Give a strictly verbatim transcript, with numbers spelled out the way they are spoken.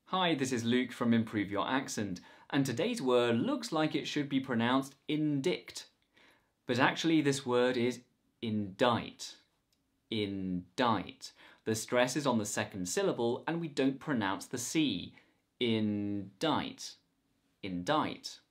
Hi, this is Luke from Improve Your Accent, and today's word looks like it should be pronounced indict. But actually this word is indict. Indict. The stress is on the second syllable and we don't pronounce the C. Indict. Indict.